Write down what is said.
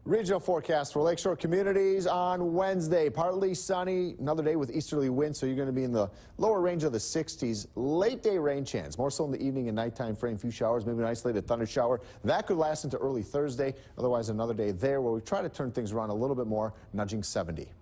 Regional forecast for Lakeshore communities on Wednesday. Partly sunny, another day with easterly winds, so you're going to be in the lower range of the 60s. Late day rain chance, more so in the evening and nighttime frame. Few showers, maybe an isolated thunder shower. That could last into early Thursday. Otherwise, another day there where we try to turn things around a little bit more, nudging 70.